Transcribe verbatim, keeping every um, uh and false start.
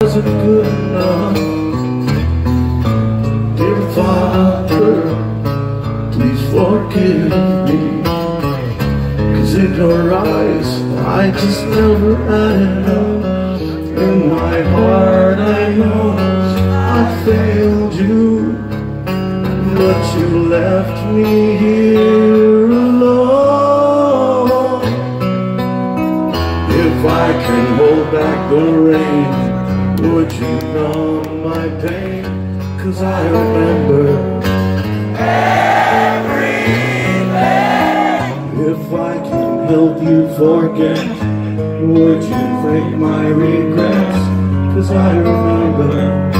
wasn't good enough. Dear Father, please forgive me, 'cause in your eyes I just never had enough. In my heart I know I failed you, but you left me here alone. If I can hold back the rain, would you numb my pain? 'Cause I remember everything. If I can help you forget, would you break my regrets? 'Cause I remember